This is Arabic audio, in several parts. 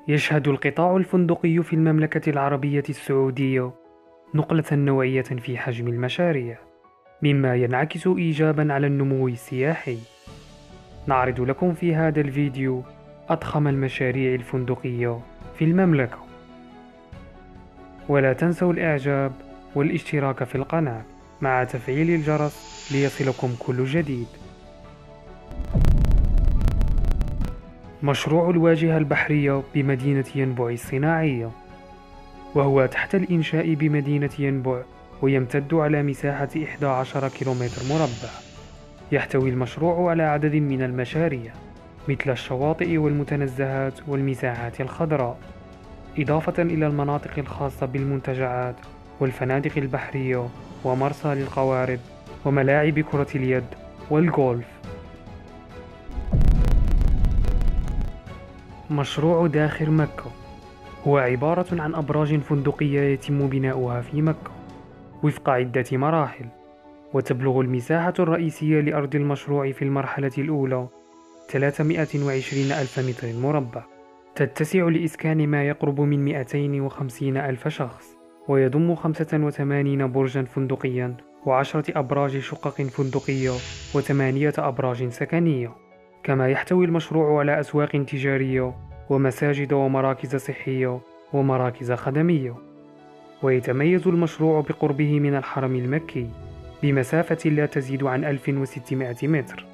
يشهد القطاع الفندقي في المملكة العربية السعودية نقلة نوعية في حجم المشاريع، مما ينعكس إيجابا على النمو السياحي. نعرض لكم في هذا الفيديو أضخم المشاريع الفندقية في المملكة. ولا تنسوا الإعجاب والاشتراك في القناة مع تفعيل الجرس ليصلكم كل جديد. مشروع الواجهة البحرية بمدينة ينبع الصناعية، وهو تحت الإنشاء بمدينة ينبع، ويمتد على مساحة 11 كيلومتر مربع. يحتوي المشروع على عدد من المشاريع مثل الشواطئ والمتنزهات والمساحات الخضراء، إضافة إلى المناطق الخاصة بالمنتجعات والفنادق البحرية ومرسى للقوارب وملاعب كرة اليد والجولف. مشروع داخل مكة هو عبارة عن أبراج فندقية يتم بناؤها في مكة وفق عدة مراحل، وتبلغ المساحة الرئيسية لأرض المشروع في المرحلة الأولى 320 ألف متر مربع، تتسع لإسكان ما يقرب من 250 ألف شخص، ويضم 85 برجا فندقيا و10 أبراج شقق فندقية و8 أبراج سكنية. كما يحتوي المشروع على أسواق تجارية ومساجد ومراكز صحية ومراكز خدمية. ويتميز المشروع بقربه من الحرم المكي بمسافة لا تزيد عن 1600 متر.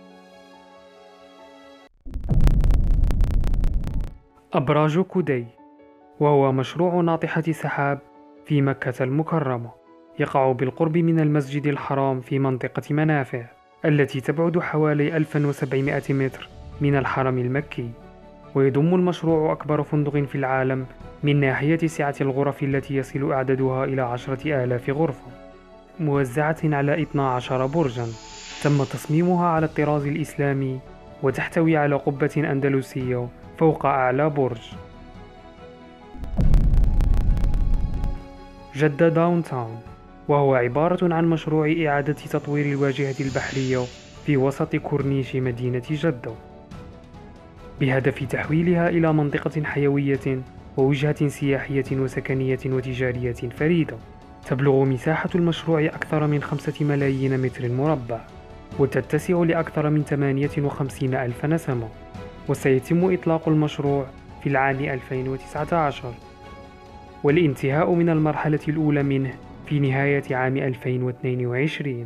أبراج كودي، وهو مشروع ناطحة سحاب في مكة المكرمة، يقع بالقرب من المسجد الحرام في منطقة منافع التي تبعد حوالي 1700 متر من الحرم المكي. ويضم المشروع أكبر فندق في العالم من ناحية سعة الغرف التي يصل عددها إلى 10,000 غرفة، موزعة على 12 برجا تم تصميمها على الطراز الإسلامي، وتحتوي على قبة أندلسية فوق أعلى برج. جدة داون تاون، وهو عبارة عن مشروع إعادة تطوير الواجهة البحرية في وسط كورنيش مدينة جدة، بهدف تحويلها إلى منطقة حيوية ووجهة سياحية وسكنية وتجارية فريدة. تبلغ مساحة المشروع أكثر من 5 ملايين متر مربع، وتتسع لأكثر من 58 ألف نسمة، وسيتم إطلاق المشروع في العام 2019، والانتهاء من المرحلة الأولى منه في نهاية عام 2022.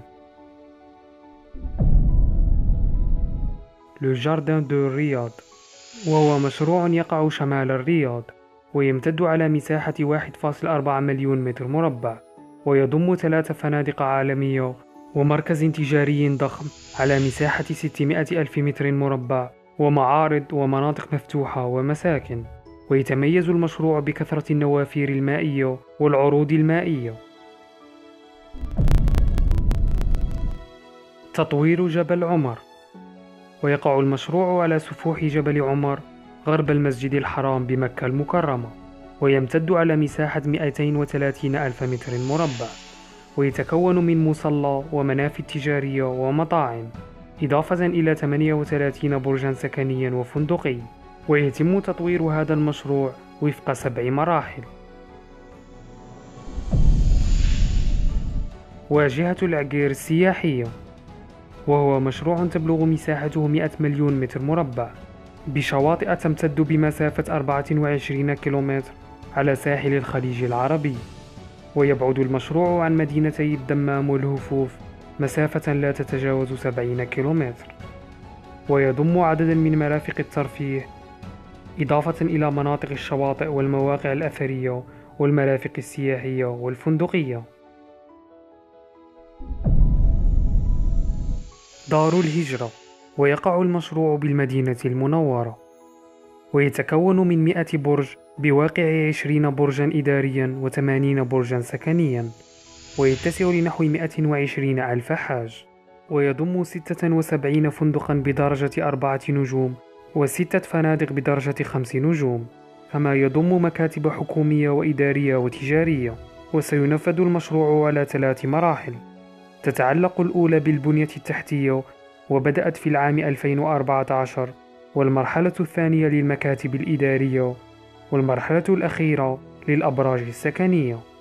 لو جاردن دو رياض، وهو مشروع يقع شمال الرياض، ويمتد على مساحة 1.4 مليون متر مربع، ويضم 3 فنادق عالمية ومركز تجاري ضخم على مساحة 600 ألف متر مربع، ومعارض ومناطق مفتوحة ومساكن. ويتميز المشروع بكثرة النوافير المائية والعروض المائية. تطوير جبل عمر، ويقع المشروع على سفوح جبل عمر غرب المسجد الحرام بمكة المكرمة، ويمتد على مساحة 230 ألف متر مربع، ويتكون من مصلى ومنافذ تجارية ومطاعم، إضافة إلى 38 برجا سكنيا وفندقي. ويتم تطوير هذا المشروع وفق 7 مراحل. واجهة العقير السياحية، وهو مشروع تبلغ مساحته 100 مليون متر مربع، بشواطئ تمتد بمسافة 24 كيلومتر على ساحل الخليج العربي. ويبعد المشروع عن مدينتي الدمام والهفوف مسافة لا تتجاوز 70 كيلومتر، ويضم عددا من مرافق الترفيه، إضافة إلى مناطق الشواطئ والمواقع الأثرية والمرافق السياحية والفندقية. دار الهجرة، ويقع المشروع بالمدينة المنورة، ويتكون من 100 برج بواقع 20 برجا إداريا و80 برجا سكنيا، ويتسع لنحو 120 ألف حاج. ويضم 76 فندقا بدرجة 4 نجوم و6 فنادق بدرجة 5 نجوم، كما يضم مكاتب حكومية وإدارية وتجارية. وسينفذ المشروع على 3 مراحل، تتعلق الأولى بالبنية التحتية وبدأت في العام 2014، والمرحلة الثانية للمكاتب الإدارية والمرحلة الأخيرة للأبراج السكنية.